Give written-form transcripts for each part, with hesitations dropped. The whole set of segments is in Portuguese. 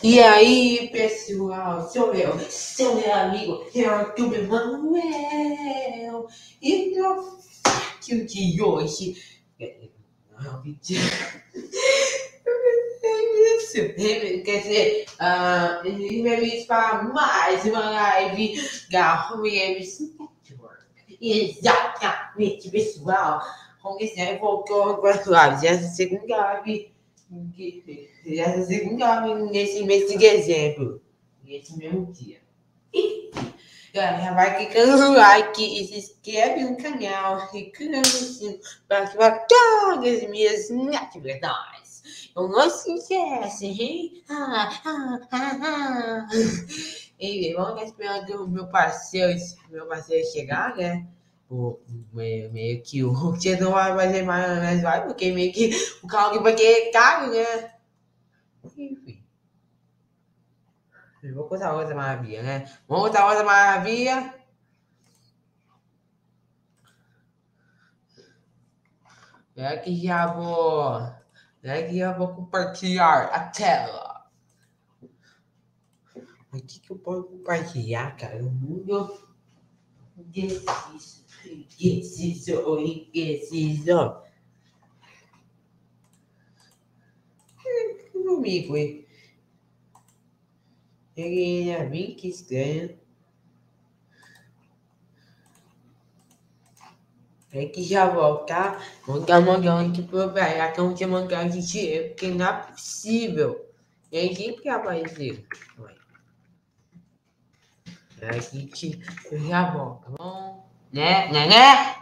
E aí, pessoal, seu meu amigo, YouTube Manuel. E no vídeo de hoje, não, vídeo, quer dizer, vamos para mais uma live da Rems Network. Exatamente, pessoal. Como que você voltou com as lives? Essa segunda live nesse mês de dezembro. Nesse mesmo dia. E galera, vai clicando no like e se inscreve no canal. Clicando no sininho para ativar todas as minhas notificações. Então não se esquece, hein? E vamos esperar o meu parceiro chegar, né? Meio que o dia não vai fazer mais vai, porque meio que o carro aqui vai querer caro, né? Enfim. Eu vou contar outra maravilha, né? Vamos contar outra maravilha. É que já vou compartilhar a tela. O que eu posso compartilhar, cara? O mundo indeciso. Meu amigo, ele é bem que estranho. É que já voltar, montar mangá que provar, que não tinha mangá de dinheiro, porque não é possível. E aí sempre apareceu. É que eu já volto, tá bom? Né?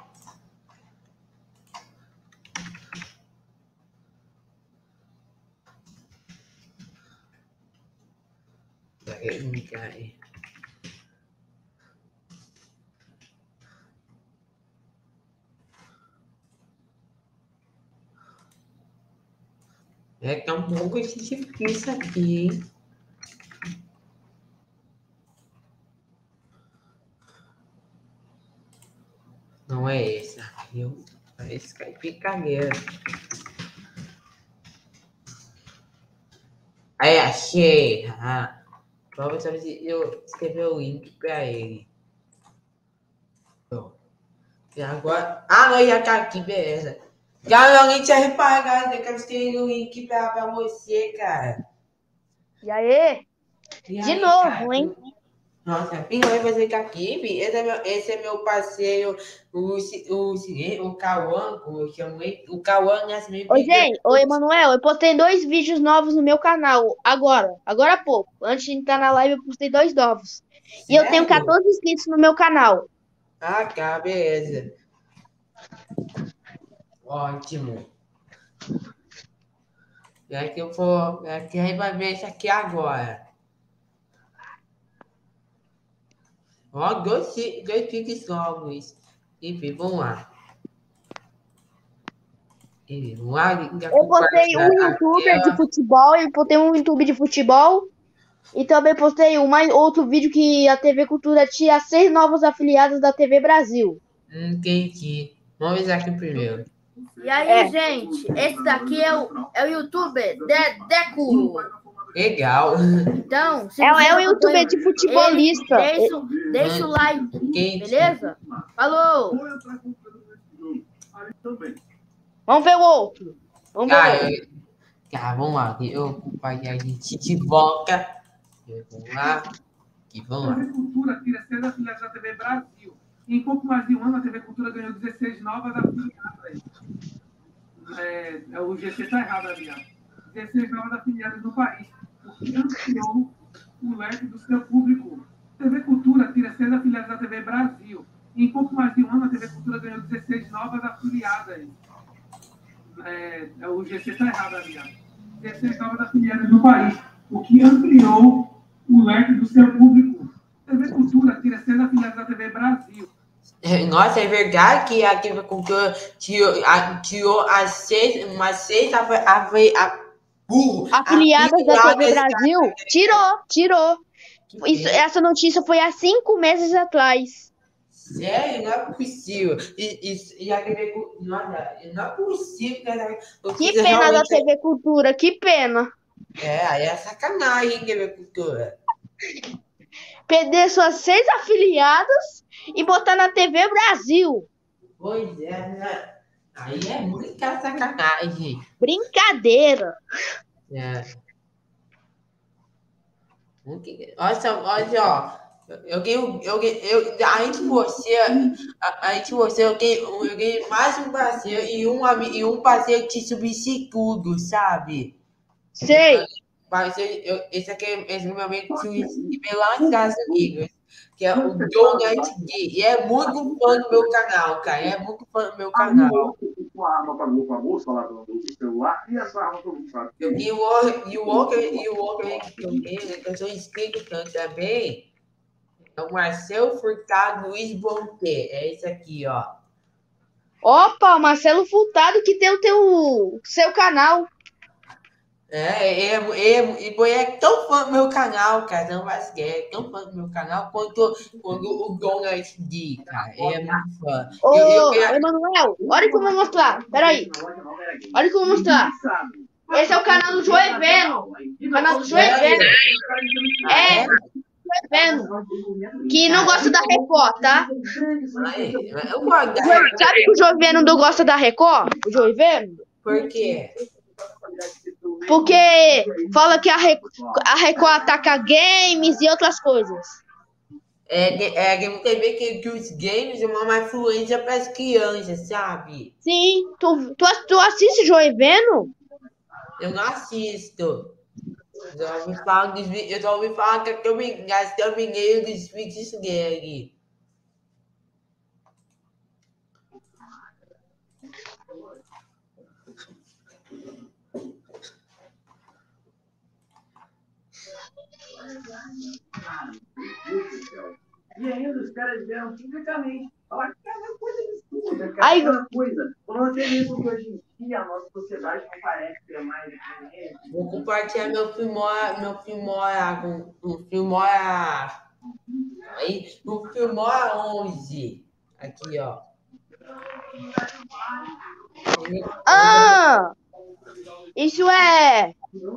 Peraí. É que é um pouco difícil aqui, hein? Não é esse, viu? É esse que é picadeira. Aí achei. Vamos saber se eu escrever o link pra ele. Pronto. E agora. Não, já tá aqui, beleza. Já alguém tinha reparado, eu quero escrever o link pra você, cara. E aí? De novo, cara, hein? Nossa, quem vai fazer com aqui, esse é meu parceiro, o Cauã, eu chamei, o Cauã Nascimento. Ô, gente, ô, Emanuel, eu postei 2 vídeos novos no meu canal, agora há pouco. Antes de entrar na live, eu postei 2 novos. E eu tenho 14 inscritos no meu canal. Tá, beleza. Ótimo. É que eu vou, é que aí vai ver isso aqui agora. Ó, dois vídeos novos. Enfim, vamos lá. Eu postei um youtuber de futebol, e também postei outro vídeo que a TV Cultura tinha 6 novos afiliados da TV Brasil. Entendi. Vamos ver aqui primeiro. E aí, gente, esse daqui é o youtuber Deco. Legal. Então, é um youtuber de futebolista. Deixa o like, beleza? Falou! Vamos ver o outro. Vamos lá. Eu compartilhar a gente de volta. Vamos lá. Vamos lá. A TV Cultura tira 6 afiliados da TV Brasil. Em pouco mais de um ano, a TV Cultura ganhou 16 novas afiliadas. O GC está errado, aliás. 16 novas afiliadas no país, o que ampliou o leque do seu público. A TV Cultura tira 6 afiliados da TV Brasil. Em pouco mais de um ano, a TV Cultura ganhou 16 novas afiliadas. O GC está errado, aliás. 16 novas afiliadas no país, o que ampliou o leque do seu público. A TV Cultura tira 6 afiliados da TV Brasil. Nossa, é verdade que a TV Cultura tirou umas seis afiliadas da TV Brasil? Tirou. Essa notícia foi há 5 meses atrás. Sério? Não é possível. E a TV Cultura. Não é possível. Que pena da TV Cultura, que pena. Aí é sacanagem, TV Cultura. Perder suas 6 afiliadas e botar na TV Brasil. Pois é, né? Aí é muita sacanagem. Brincadeira. É. Olha, ó. A gente você, eu ganhei mais um parceiro e um parceiro que substitui tudo, sabe? Sei. Esse meu amigo que lá nos Estados Unidos, que é o Donald Gay, e é muito fã do meu canal, cara. É muito fã do meu canal. Com a arma pagou com a moça lá do celular e essa arma todo mundo sabe. E o outro que eu tenho, que eu sou inscrito também, é o Marcelo Furtado Luiz Bonte. É esse aqui, ó. Opa, Marcelo Furtado que tem o seu canal. E é tão fã do meu canal, cara. Não faz é tão fã do meu canal quanto o Donald D, cara. Ele é muito fã. Ô, Emanuel, olha que eu vou mostrar. Peraí. Olha que eu vou mostrar. Esse é o canal do Joey Veno. O canal do Joey Veno. É, Joey Veno. Que não gosta da Record, tá? Eu gosto da Record. Sabe que o Joey Veno não gosta da Record? O Joey Veno? Por quê? Porque fala que a Record ataca games e outras coisas. Game TV que os games é uma má influência para as crianças, sabe? Sim. Tu assiste Joey Veno? Eu não assisto. Eu só ouvi falar que eu me gastei dos vídeos dele. E ainda os caras vieram publicamente. Olha que é uma coisa absurda, cara. Aí, Aquela coisa. Falando até mesmo que hoje em dia a nossa sociedade não parece ter mais. Vou compartilhar meu Filmora. Aí, o Filmora 11. Aqui, ó. Isso é.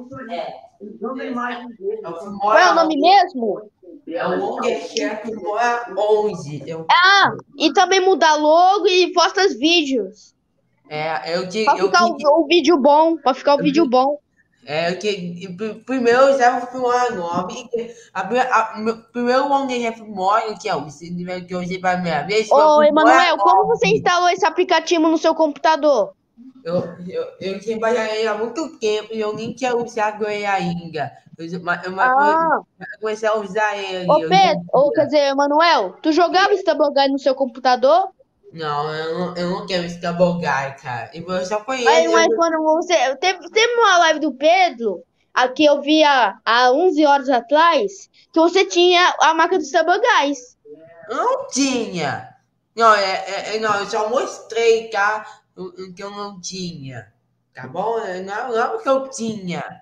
Qual é o nome mesmo? É o Wondershare Filmora 11. E também muda logo e posta os vídeos. Pra ficar o vídeo bom. Pra ficar o vídeo bom. Primeiro eu usava o Filmora 9. Primeiro Wondershare Filmora, que é o que eu usei pra primeira vez. Ô, Emanuel, como você instalou esse aplicativo no seu computador? Eu tinha baixado ele há muito tempo e eu nem tinha usado ele ainda. Eu comecei a usar ele. Ô, Pedro, quer dizer, Emanuel, tu jogava Stabogai no seu computador? Não, eu não quero Stabogai, cara. Eu só conheço. Mas quando você. Teve uma live do Pedro, aqui eu vi há 11 horas atrás, que você tinha a marca dos Stabogais. Não tinha. Não, eu só mostrei, tá? Que eu não tinha. Tá bom? Não que eu tinha.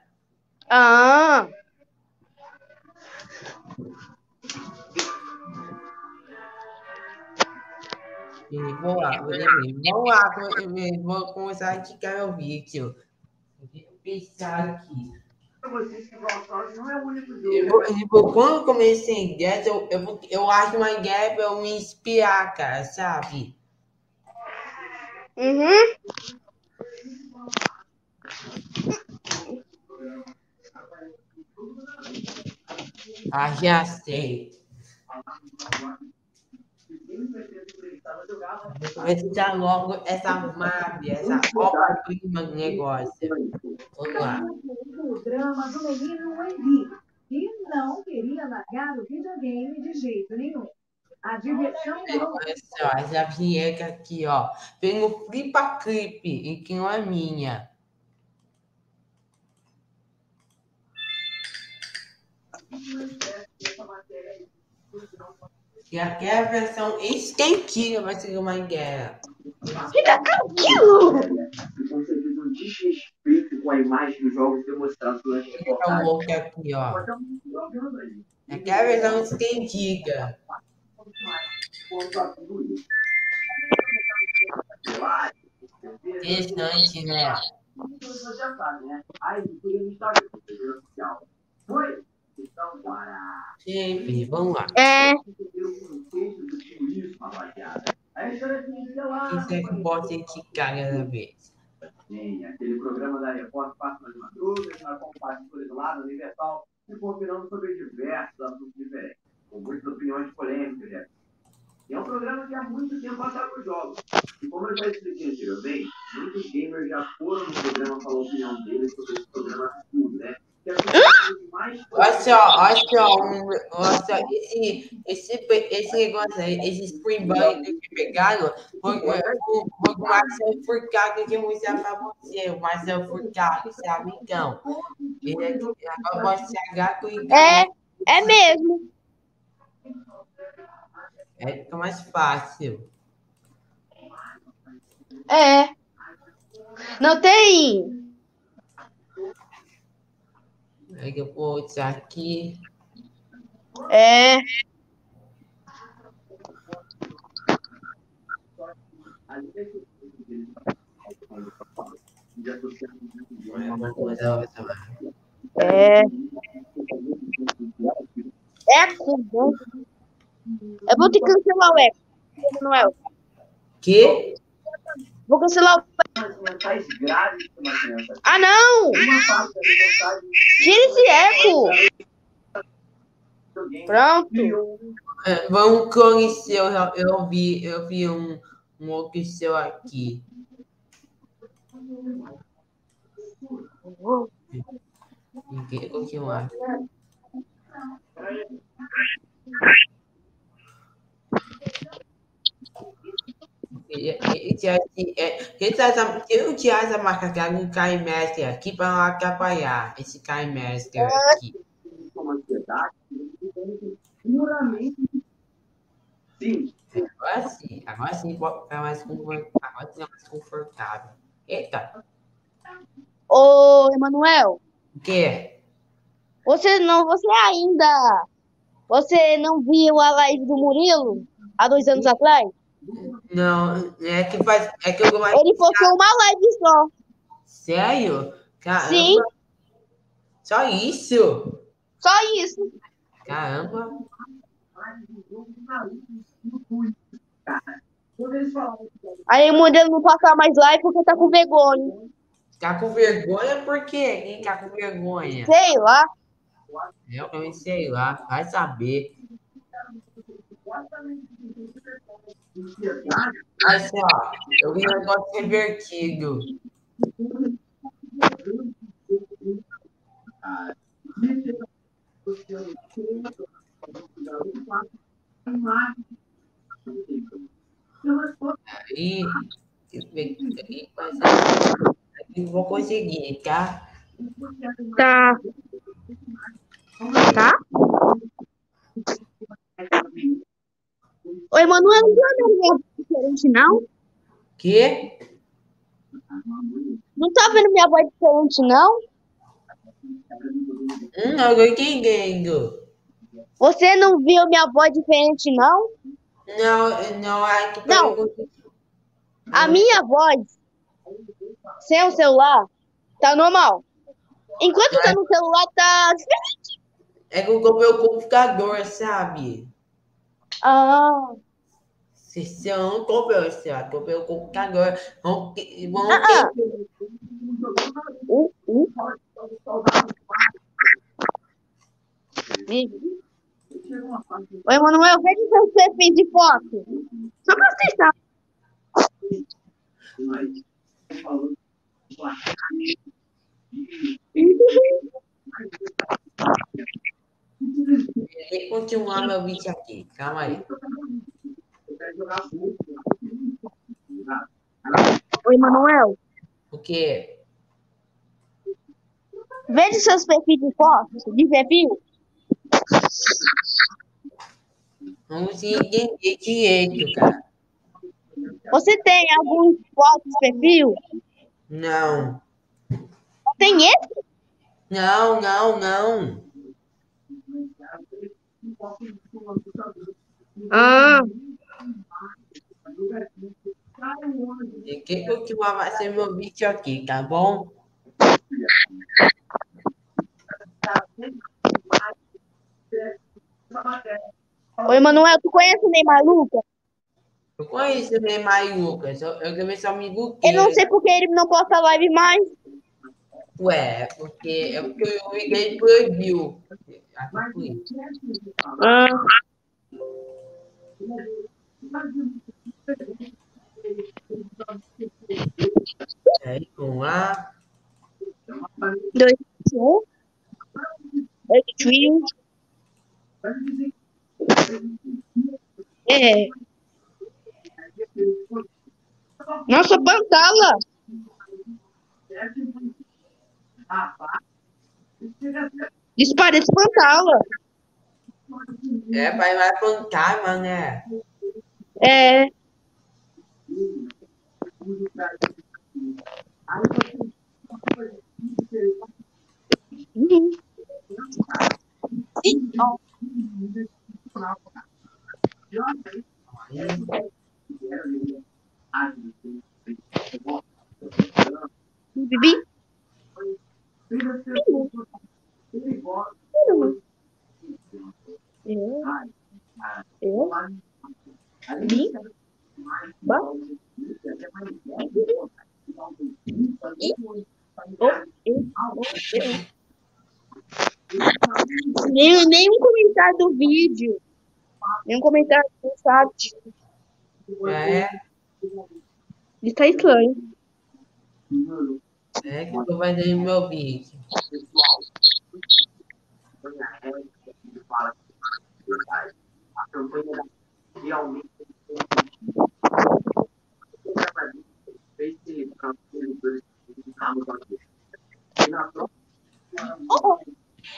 Vou começar a indicar meu vídeo. Vou pensar aqui. Quando eu comecei em Guess, eu acho uma ideia pra eu me inspirar, cara, sabe? Já sei. Vou começar logo essa máfia, essa obra-prima do negócio. Vamos lá. O drama do menino Wendy, que não queria largar o videogame de jeito nenhum. A diversão não... Olha só, essa vinheta aqui, ó. Vem no Flipa Clip, e que não é minha. E aqui é a versão esquentinha vai ser uma guerra. Fica tranquilo! Com certeza um desrespeito com a imagem dos jogos demonstrados durante a reportagem. Vou aqui, ó. Aqui é a versão estendida. Interessante, né? você já sabe, né? Aí, siga no Instagram, oficial. Foi? Então, para. Sempre, vamos lá. É. Aí, sei lá. Quem será que bota aqui cada vez? Sim, aquele programa da Repórter passa nas madrugas, na compartilha do lado, Universal, se opinando sobre diversos assuntos diferentes, com muitas opiniões polêmicas, né? E é um programa que há muito tempo acaba os jogos. E como eu já expliquei anteriormente, muitos gamers já foram no programa falar a opinião deles sobre esse programa absurdo, né? Que é o mais... Olha só, esse negócio aí, esse Spring Bug que pegaram, foi o Marcelo Furcado que eu vou mostrar pra você, o Marcelo Furcado, esse amigão. Ele aqui, agora pode ser gratuito. É mesmo. É, fica mais fácil. É. Não tem. Aí eu vou botar aqui. É. Vamos começar outra. É. Eco, né? Eu vou ter que cancelar o Eco, Manuel. Que? Vou cancelar o... Ah, não! Tira esse eco! Pronto. É, vamos conhecer, eu vi um outro seu aqui. Ninguém continuar. Eu tinha essa marca que um Kai Master aqui para não atrapalhar. Esse Kai Master aqui. Agora sim, pode ficar mais confortável. Eita, Ô, Emanuel, o que? você ainda... Você não viu a live do Murilo há 2 anos atrás? Não, é que eu gosto. Ele postou uma live só. Sério? Caramba. Sim. Só isso? Só isso. Caramba. Aí o Murilo não passa mais live porque tá com vergonha. Tá com vergonha por quê? Quem tá com vergonha? Sei lá. Eu também sei lá, vai saber. Olha só, eu vi um negócio revertido. Aí, eu vou conseguir, tá? Tá. Tá? Oi, Emanuel, não tá vendo minha voz diferente, não? Que? Não tá vendo minha voz diferente, não? Não tô entendendo. Você não viu minha voz diferente, não? Não, ai, que Não. pergunta. A minha voz, sem o celular, tá normal. Enquanto tá no celular, tá diferente. É que eu comprei o computador, sabe? Ah. Se eu não comprei, sabe? Comprei o computador. Vamos Oi, Manuel, veja seu perfil de foto. Só pra testar. Deixa eu continuar meu vídeo aqui. Calma aí. Oi, Manuel. O quê? Veja seus perfis de foto, de perfil. Vamos entender direito, cara. Você tem alguns fotos de perfil? Não. Tem esse? Não. Ah. Tem que continuar vai ser meu vídeo aqui, tá bom? Oi, Manuel, tu conhece o Neymar Lucas? Eu conheço o Neymar e o Lucas. Eu também sou amigo Eu não dele. sei porque ele não posta live mais. Ué, é porque eu vi que ele proibiu. Acho que foi isso. Ah, Aí, vamos lá. 2, 1, 8, 3. É. Nossa, Pantala. Isso parece Pantala. É, vai plantar, mano, né? É. Uhum. Ih, ó. Aí, Bibi. Eu. Eu. Bi. Ba. I. O. Eu. O. Eu. Nenhum comentário do vídeo. Nenhum comentário do chat. é, Isso tá estranho. que eu tô fazendo meu vídeo. Oh, oh.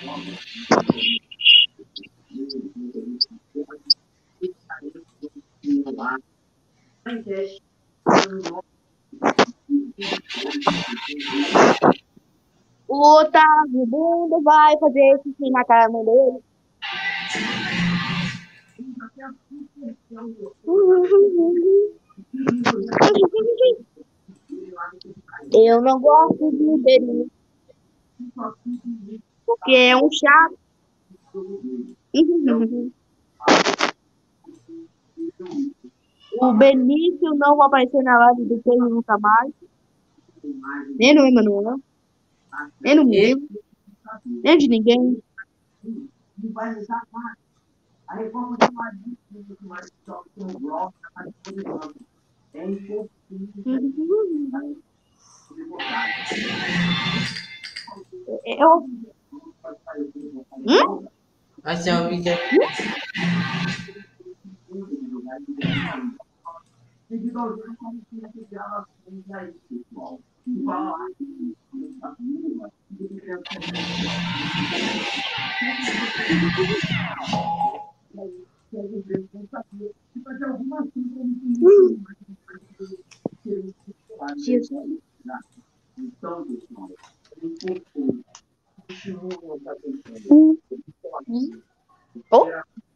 O Otávio Bunda vai fazer xixi na cara da mãe dele. Eu não gosto de Berinho, porque é um chato. O Benício não vai aparecer na live do Pedro nunca mais. Nem no Emanuel, nem no meu, nem de ninguém. Eu. Vai ser um vídeo. Jesus. Oh.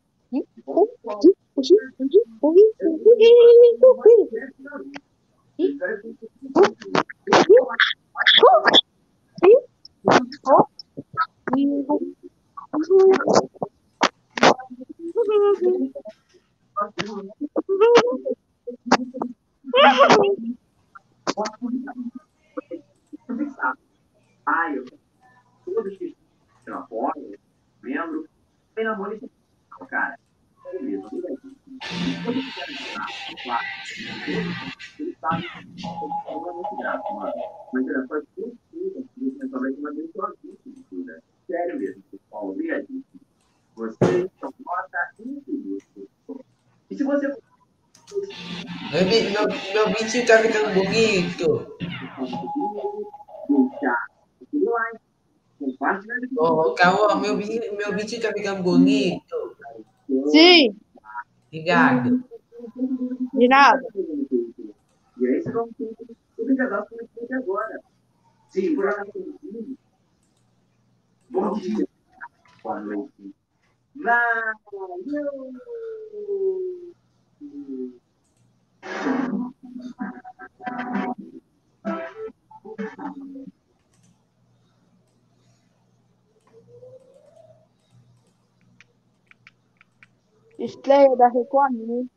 Meu vídeo tá ficando bonito. Ô, Calma, meu vídeo tá ficando bonito. Sim, Obrigado. de nada. Estreia da Record News.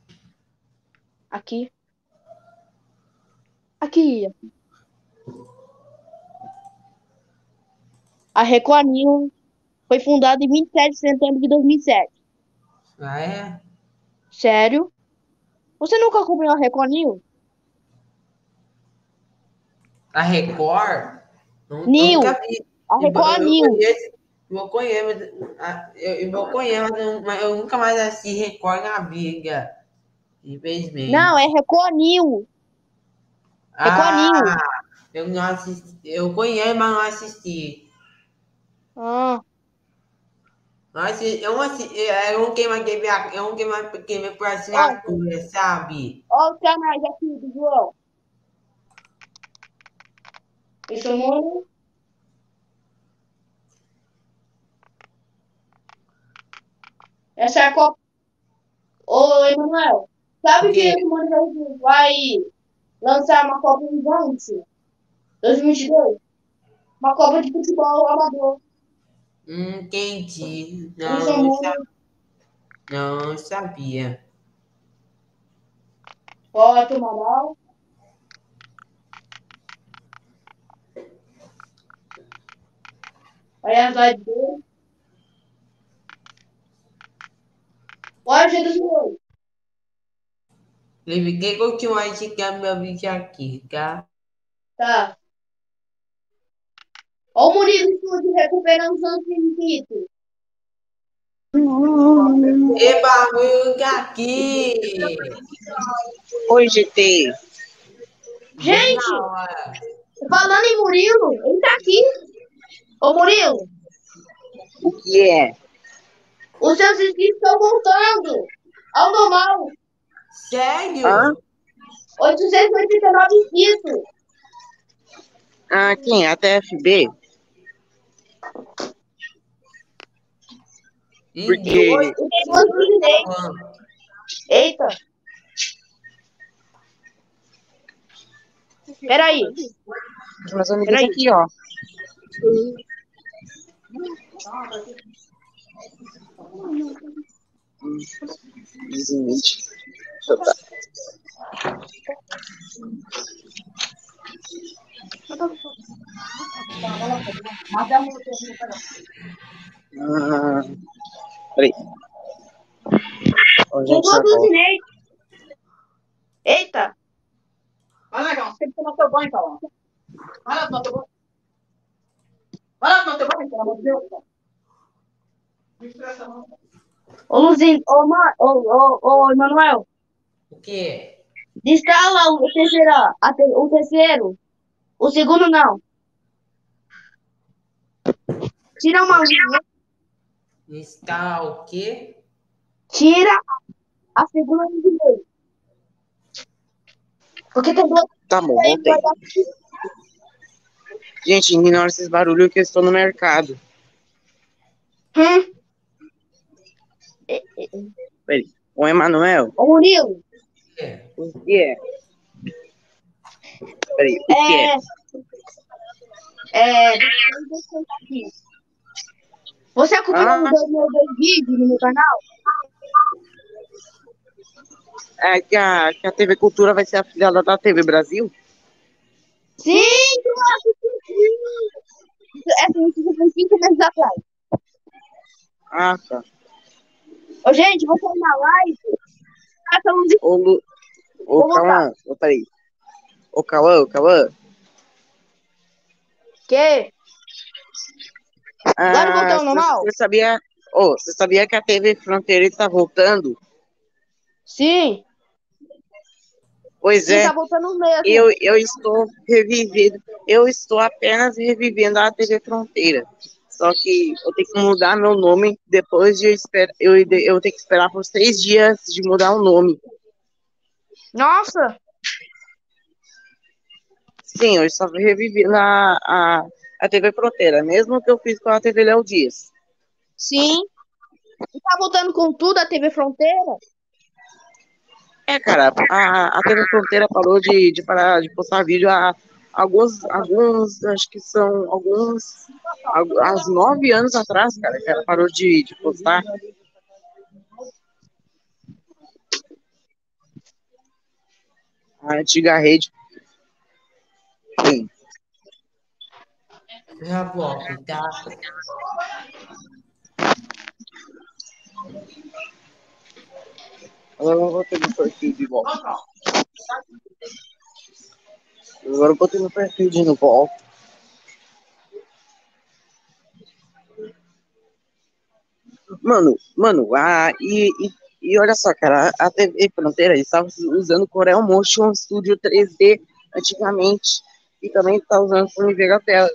Aqui. Aqui. A Record News foi fundada em 27 de setembro de 2007. Ah, é? Sério? Você nunca acompanhou a Record News? A Record? Eu News. nunca vi. A Record News. Eu conheço, mas eu nunca mais assisti Record na vida. Infelizmente. Não, é Record News. Record News. Eu não assisti. Eu conheço, mas não assisti. Ah. Eu não assisti. É um que mais por assinatura, sabe? Olha os canais aqui do João. Isso não. Essa é a Copa. Ô, Emanuel, sabe que o Mano vai lançar uma Copa Gigante 2022? Uma Copa de futebol amador. Entendi. Não sabia. Ótimo, Manaus. Olha as lives dele. Olha o jeito do Ele quer continuar esse meu vídeo aqui, tá? Tá. Olha o Murilo Estúdio recuperando os anos infinitos. Eba, Murilo aqui! Oi, GT. Gente, falando em Murilo, ele tá aqui. Ô, Murilo. O que é? Os seus inscritos estão voltando ao normal. Sério? Hã? 889 inscritos. Ah, quem? A TFB? Porque... Eita. Peraí. Meus amigos aqui, ó. Desmente. Deixa eu dar. Peraí. Ó, gente, já volto. Eita. Vai lá, João. Você tem que tomar seu banho, então. Vai lá tomar seu banho. Vai lá tomar seu banho, pelo amor de Deus. Não estressa, não. Ô, Luzinho, ô, Emanuel. O quê? Destala o terceiro. O segundo não. Tira uma linha. Está o quê? Tira a segunda linha de meio. Porque tem duas. Tá bom, voltei. Gente, ignora esses barulhos que eu estou no mercado. Peraí. Ô, Emanuel. Ô, Murilo. O que é? Peraí, o que é? Deixa eu aqui. Você acompanhou os meus vídeos no meu canal? É que a TV Cultura vai ser afiliada da TV Brasil? Sim, essa notícia foi 5 meses atrás. Ah, tá. Ô, gente, vou sair na live. Ô, Cauã, peraí. Ô, Cauã. Que? Agora voltou ao normal? Você sabia que a TV Fronteira está voltando? Sim. Pois Sim, é. tá voltando mesmo. Eu estou apenas revivendo a TV Fronteira. Só que eu tenho que mudar meu nome depois de eu tenho que esperar por 6 dias de mudar o nome. Nossa! Sim, eu estou revivendo a TV Fronteira, mesmo que eu fiz com a TV Léo Dias. Sim. E tá voltando com tudo a TV Fronteira? É, cara, a TV Fronteira parou de parar de postar vídeo há acho que são há 9 anos atrás, cara, que ela parou de postar. a antiga rede. Sim. Já volto, tá? Agora eu vou ter meu perfil de volta. Agora eu vou ter meu perfil de volta. Mano, e olha só, cara, a TV Fronteira estava usando o Corel Motion Studio 3D antigamente e também está usando o nível da tela.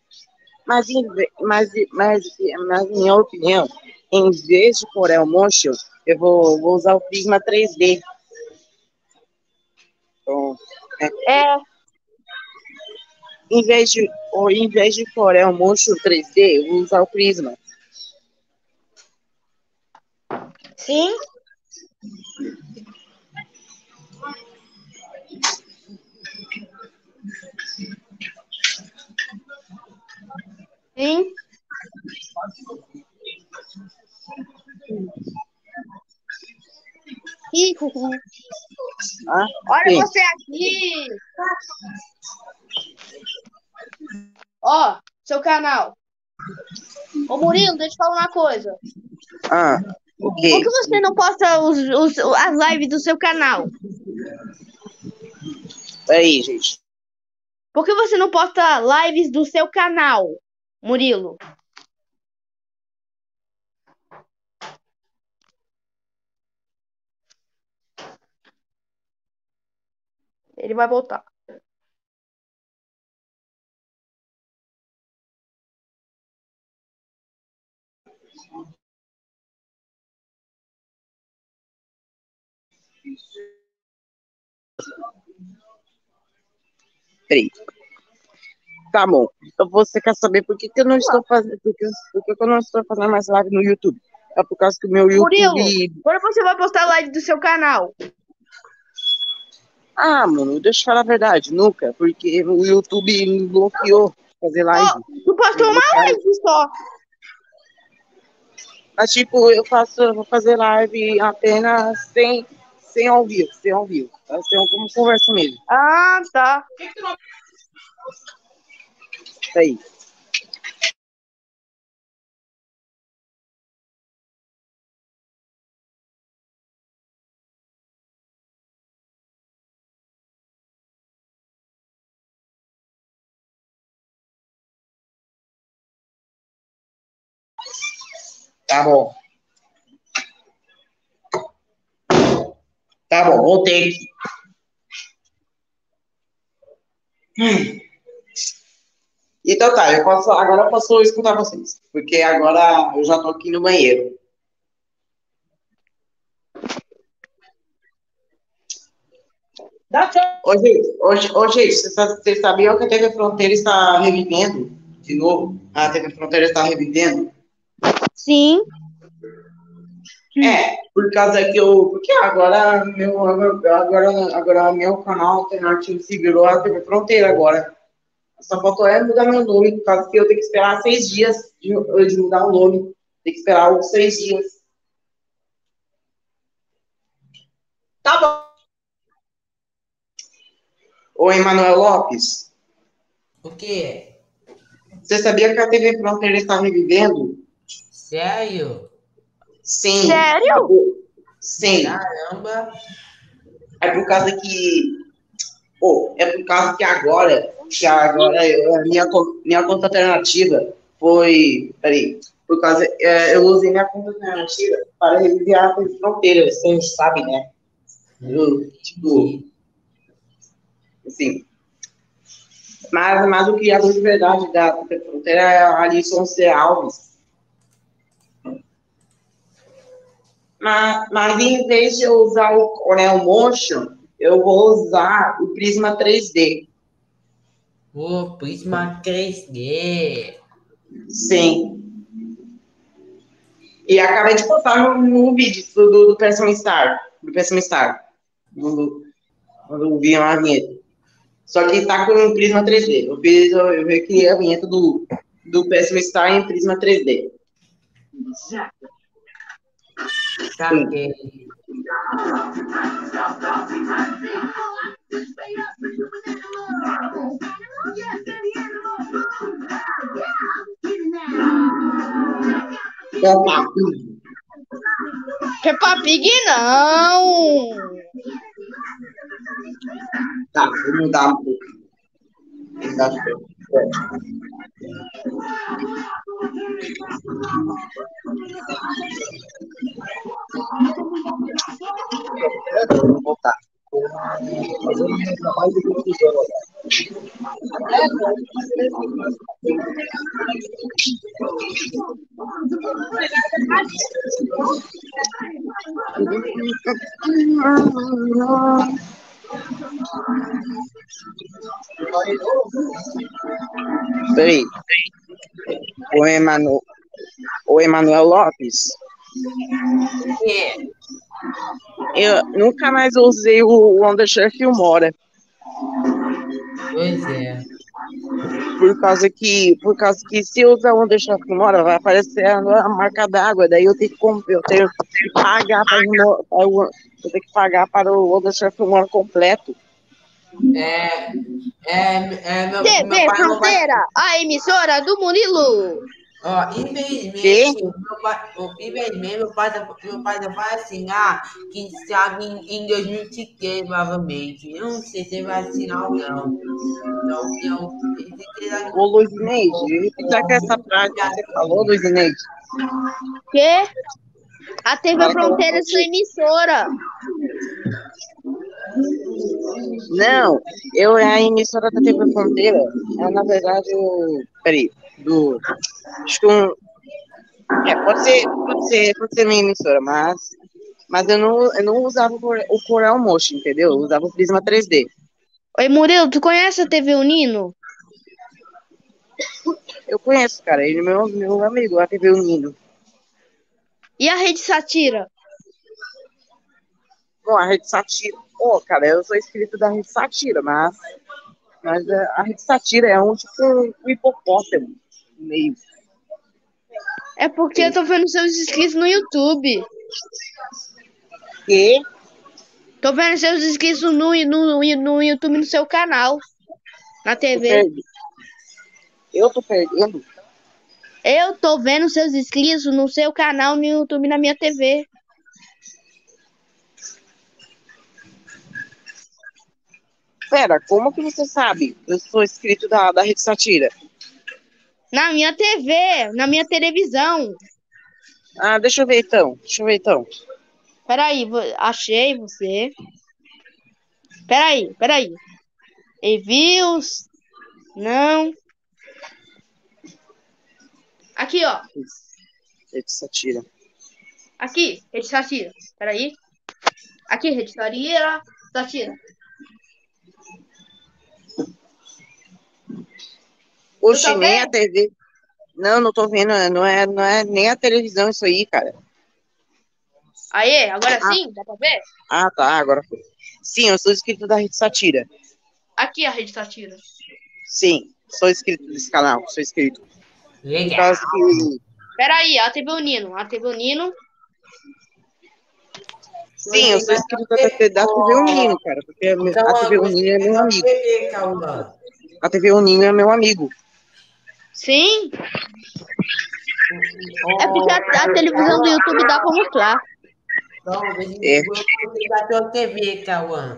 Mas, em minha opinião, em vez de Corel Motion, eu vou usar o Prisma 3D. Então, É, em vez de Corel Motion 3D, eu vou usar o Prisma. sim, sim. Ih, Cucu. Ah, Olha sim. você aqui. Ó, seu canal. Ô, Murilo, deixa eu falar uma coisa. Ah, Por ok. que você não posta as lives do seu canal? Aí, gente. Por que você não posta lives do seu canal, Murilo? Ele vai voltar. Peraí. Tá bom. Então você quer saber por que eu não estou fazendo, por que eu não estou fazendo mais live no YouTube? É por causa que o meu Murilo, YouTube. quando você vai postar live do seu canal? Ah, mano, deixa eu falar a verdade, nunca, porque o YouTube me bloqueou de fazer live. Tu postou Me uma bloquearam. live só. Mas tipo, eu vou fazer live apenas sem ao vivo, sem ao vivo. Tá? Sem como conversa mesmo. Ah, tá. Isso aí. Tá bom. Tá bom, voltei aqui. Então tá, agora eu posso escutar vocês, porque agora eu já tô aqui no banheiro. Hoje, vocês sabiam que a TV Fronteira está revivendo de novo? A TV Fronteira está revivendo? Sim. É, por causa que porque agora meu canal alternativo se virou a TV Fronteira agora. Só faltou mudar meu nome, por causa que eu tenho que esperar 6 dias de mudar o nome. Tem que esperar os 6 dias. Tá bom. Oi, Manuel Lopes. O quê? Você sabia que a TV Fronteira está revivendo? Sério? Sim. Sério? Sim. Caramba. É por causa que. É por causa que agora a minha conta alternativa foi. Peraí. Por causa. Eu usei minha conta alternativa para reviver a TV Fronteira. Vocês sabem, né? Tipo. Assim. Mas o criador de verdade da TV Fronteira é a Alisson C. Alves. Mas em vez de eu usar o Corel Motion, eu vou usar o Prisma 3D. O Prisma 3D. Sim. E acabei de postar no vídeo do Pessima Star. Do Pessima Star. Quando eu vi uma vinheta. Só que tá com o Prisma 3D. Eu recriei a vinheta do Pessima Star em Prisma 3D. Saquei. Opa, Peppa Pig não. tá, vou mudar um pouco. Tá certo. Vou voltar. Peraí. O Emanuel Lopes. É. Eu nunca mais usei o Wondershare Filmora. Pois é. Por causa que se eu usar o Wondershare Filmora, vai aparecer a marca d'água. Daí eu tenho que pagar eu tenho que pagar para o Wondershare Filmora completo. Meu TV pai não vai. Fronteira, a emissora do Murilo. Ó, infelizmente, meu pai já vai assinar, quem sabe em 2023, provavelmente. Eu não sei se ele vai assinar ou não. Ô, Luiz Neide, repetir que essa frase que você falou, Luiz Neide. Que? A TV Fronteira é sua emissora. Não, a emissora da TV Fronteira é, na verdade, peraí, acho que pode ser minha emissora, mas eu não usava o Coral Motion, entendeu? Eu usava o Prisma 3D. Oi, Murilo, tu conhece a TV Unino? Eu conheço, cara, ele é meu amigo, a TV Unino. E a Rede Satira? Bom, a Rede Satira, cara, eu sou inscrito da Rede Satira, mas a Rede Satira é um hipopótamo no meio. É porque eu tô vendo seus inscritos no YouTube. Que? Tô vendo seus inscritos no YouTube, no seu canal. Na TV. Eu tô perdendo? Eu tô vendo seus inscritos no seu canal no YouTube, na minha TV. Pera, como que você sabe? Eu sou inscrito da Rede Satira. Na minha TV, na minha televisão. Ah, deixa eu ver então. Peraí, achei você. Peraí. Envios. Não. Aqui, ó. Rede Satira. Aqui, Rede Satira. Peraí. Aqui, Rede Satira. Oxe, tá nem a vendo? TV. Não tô vendo. Não é nem a televisão isso aí, cara. Aê, agora sim? Dá pra ver? Ah, tá, agora foi. Sim, eu sou inscrito da Rede Satira. Aqui a Rede Satira. Sim, sou inscrito desse canal, sou inscrito. Por Legal. causa que... Peraí, a TV Unino. Sim, eu sou inscrito da TV Unino, cara. Porque a TV Unino é meu amigo. A TV Unino é meu amigo. Sim. É porque a televisão do YouTube dá pra mostrar. É. TV, Cauã.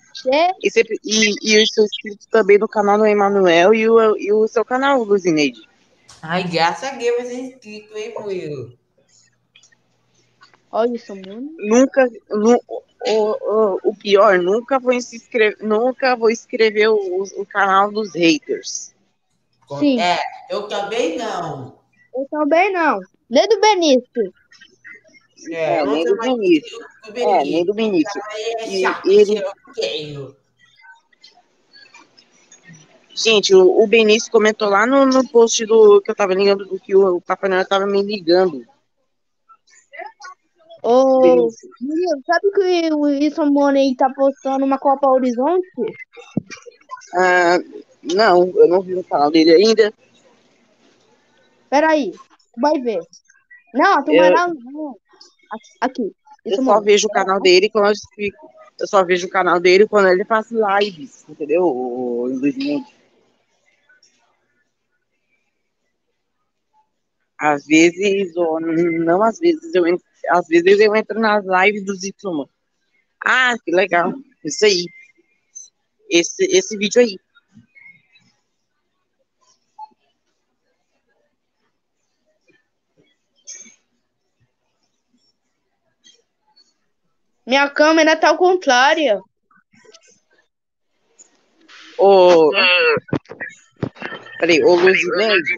E eu sou inscrito também no canal do Emanuel e o seu canal, Luzineide. Ai, graças a Deus você é inscrito, hein, Murilo? Olha isso, mano. O pior, nunca vou escrever o canal dos haters. Sim. Eu também não. Eu também não. Nem do Benício. Nem do Benício. Nem do Benício. Gente, o Benício comentou lá no post que eu tava ligando, do que o Papai Noel tava me ligando. Ô, Murilo, sabe que o Wilson Money tá postando uma Copa Horizonte? Não, eu não vi o canal dele ainda. Peraí, tu vai ver. Não, tu vai lá. Não. Aqui. Eu só vejo o canal dele quando eu explico. Eu só vejo o canal dele quando ele faz lives, entendeu? O Luizinho. Às vezes, ou não às vezes, às vezes eu entro nas lives dos Y. Ah, que legal. Isso aí. Esse vídeo aí. Minha câmera tá ao contrário. Ô, peraí, ô Luzineide,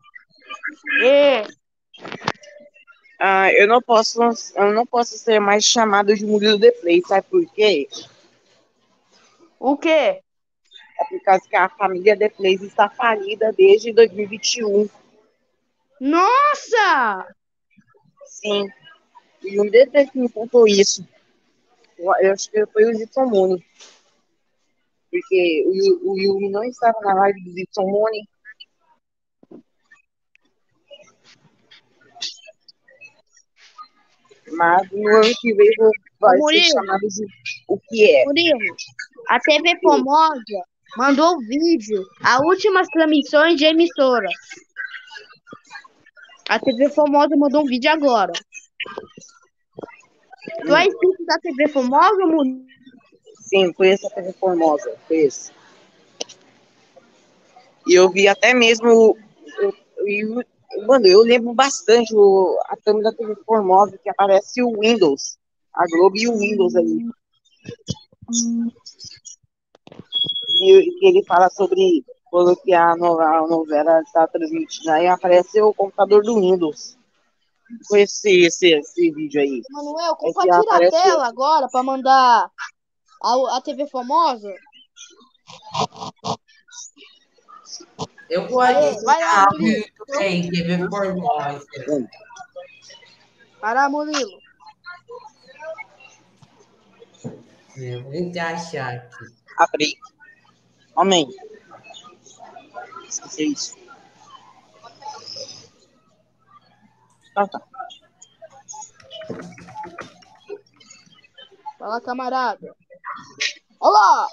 eu não posso ser mais chamado de Murilo The Play, sabe por quê? O quê? É por causa que a família The Plays está falida desde 2021. Nossa! Sim. E um deles que me contou isso. Eu acho que foi o Zitson Muni. Porque o Yumi não estava na live do Zitson Muni. Mas no ano que vem vai ser Murilo, chamado de o que é. Murilo, a TV Formosa mandou vídeo, as últimas transmissões de emissora. A TV Formosa mandou um vídeo agora. Tu é inscrito da TV Formosa, Murilo? Sim, conheço a TV Formosa, conheço. E eu vi até mesmo. Mano, eu lembro bastante a câmera da TV Formosa, que aparece o Windows. A Globo e o Windows ali. E que ele fala sobre quando que a novela está transmitindo. Aí aparece o computador do Windows. Conheci esse vídeo aí. Manuel, compartilha a tela agora pra mandar a TV Formosa. Eu vou Aê, vai lá, adicionar Murilo. aí, TV Formosa. Para, Murilo. Eu vou achar aqui. Abri. Amém. Esqueci isso. Tá. Fala, camarada. Olá!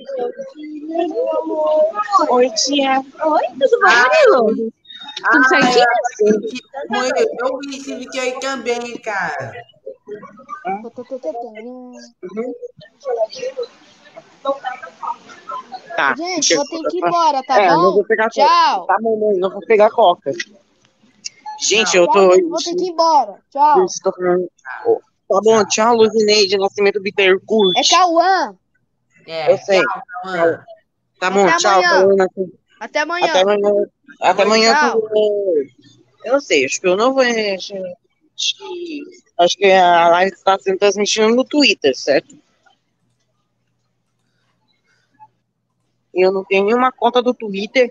Oi, tia. Oi, tudo bom, Murilo? Tudo certinho? Eu vi esse vídeo aí também, cara. Tá. Gente, vou ter que ir embora, tá Não bom? vou pegar Tchau. Tá bom, mãe, não vou pegar coca. Gente, eu tô. Tchau, vou ter que ir embora. Tchau. Tá bom, tchau, Luzineide, Nascimento Bittencourt. É Cauã. Eu sei. Cauã. Tá bom, Até tchau. amanhã. Até amanhã. Até amanhã. Até amanhã. Tchau. Eu não sei, acho que eu não vou. Acho que a live está sendo transmitida no Twitter, certo? Eu não tenho nenhuma conta do Twitter.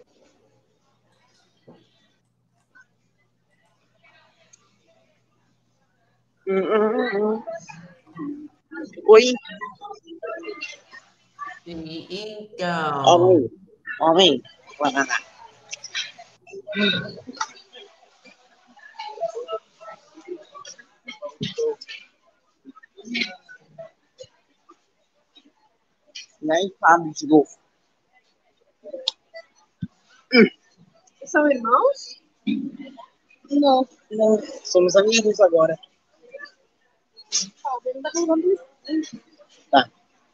Oi. Então. Homem. Nem sabe de novo. São irmãos? Não. Somos amigos agora. Não tá falando isso. Tá.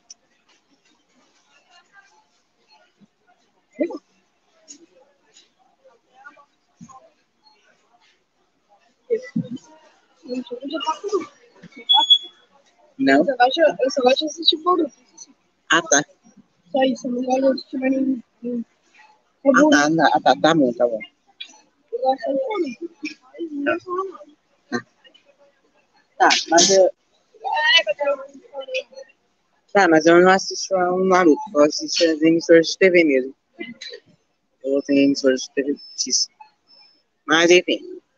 Não. Eu só gosto de assistir Boruto. Ah, tá. Só isso, eu não gosto de assistir mais nenhum. Tá bom, tá bom. Eu gosto de Boruto. Tá, mas eu... Tá, mas eu não assisto a um Naruto, eu assisto as emissoras de TV mesmo. Eu tenho emissoras de TV fictícia. Mas enfim.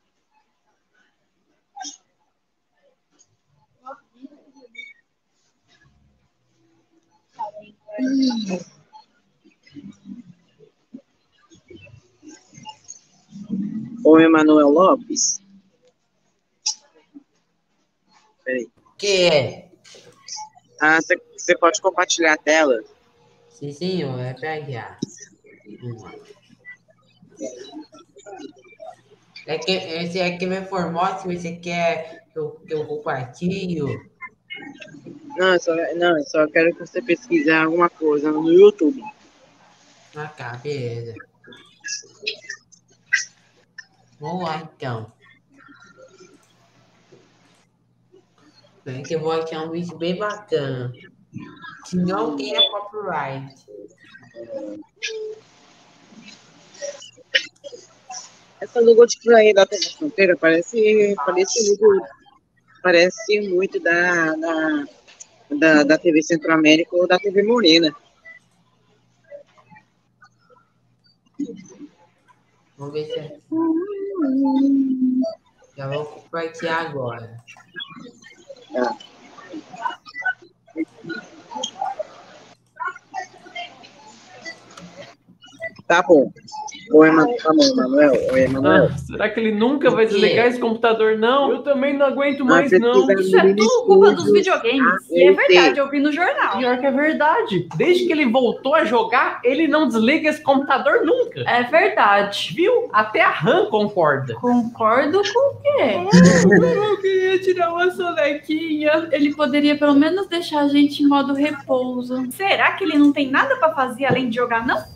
Ô, Emanuel Lopes. Peraí. Que é? Você pode compartilhar a tela? Sim, senhor, é pra já. É que esse aqui me informou se você quer que eu compartilho. Não, eu só quero que você pesquise alguma coisa no YouTube. Ah, tá, beleza. Vamos lá, então. Bem que eu vou achar um vídeo bem bacana. Que não tenha copyright. Essa logotipo aí da TV Fronteira parece muito da TV Centro-América ou da TV Morena. Vamos ver se é. Já vou compartilhar agora. Tá bom. Oi, Emanuel. Oi, Emanuel. Será que ele nunca vai desligar esse computador, não? Eu também não aguento mais, pesquisa não. no Isso é Mini tudo culpa dos Studios, videogames. E é ALT. verdade, eu vi no jornal. Pior que é verdade. Desde que ele voltou a jogar, ele não desliga esse computador nunca. É verdade. Viu? Até a RAM concorda. Concordo com o quê? Eu queria tirar uma sonequinha. Ele poderia pelo menos deixar a gente em modo repouso. Será que ele não tem nada pra fazer além de jogar, não?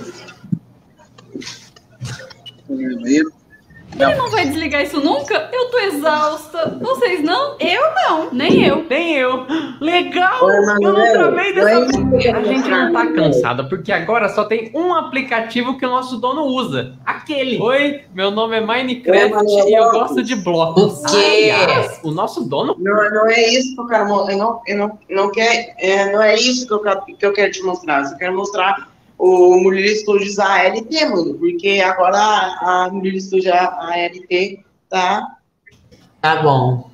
Ele não vai desligar isso nunca? Eu tô exausta. Vocês não? Eu não. Nem eu. Nem eu. Legal! Oi, Eu não Emanuel. travei dessa Oi. vez. A gente não tá cansada, porque agora só tem um aplicativo que o nosso dono usa. Aquele. Oi, meu nome é Minecraft Emanuel. e eu gosto de blocos. O quê? Aliás, o nosso dono... Não é isso que eu quero mostrar. Não é isso que eu quero te mostrar. Eu quero mostrar o Murilo Studios ALT, mano. Porque agora a Murilo Studios ALT tá. Tá bom.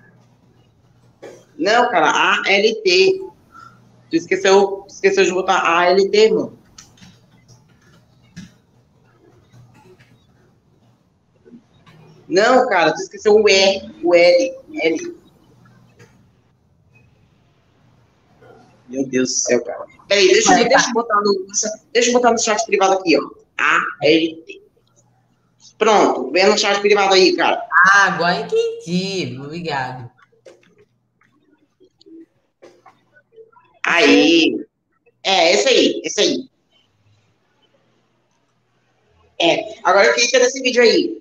Não, cara, ALT. Tu esqueceu de botar ALT, mano. Não, cara, tu esqueceu o L. Meu Deus do céu, cara. Peraí, deixa eu botar no chat privado aqui, ó. ALT. Pronto, vem no chat privado aí, cara. Ah, agora entendi. Obrigado. Aí. Esse aí. Agora clica nesse vídeo aí.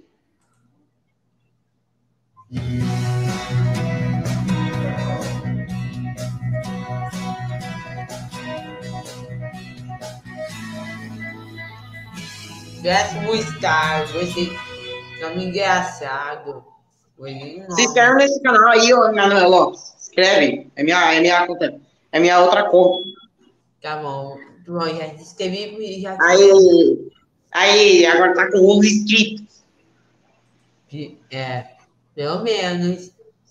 Décimo estágio. Você tá me engraçado. Se inscreve nesse canal aí, ô Emanuel Lopes. Se inscreve. É minha conta. É minha outra conta. Tá bom. Pronto, já se inscrevi e já... Aí, agora tá com 11 inscritos. Pelo menos.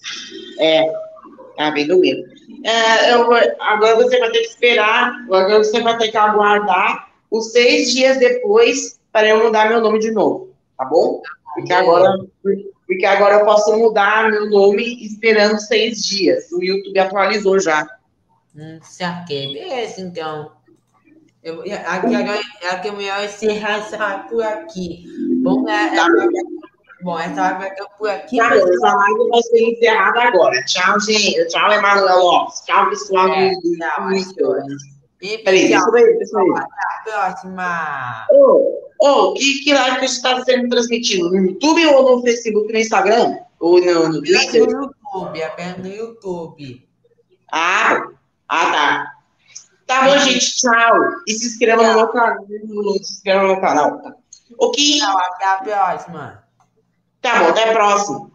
Tá vendo mesmo. Agora você vai ter que esperar, agora você vai ter que aguardar os 6 dias depois para eu mudar meu nome de novo, tá bom? Porque agora eu posso mudar meu nome esperando 6 dias. O YouTube atualizou já. Saquei. Beleza, então. Agora é melhor encerrar essa live por aqui. Bom, essa live vai ficar por aqui. Tá bom, essa live vai ser encerrada agora. Tchau, gente. Tchau, Emanuel Lopes. Tchau, pessoal do YouTube. Peraí, deixa eu ver. Até a próxima. Que live que está sendo transmitido? No YouTube ou no Facebook, no Instagram? Ou no Twitter? No YouTube, apenas no YouTube. Tá. Tá bom, gente. Tchau. E se inscreva no meu canal. Tá? Ok? Tchau, até a próxima. Tá bom, até a próxima.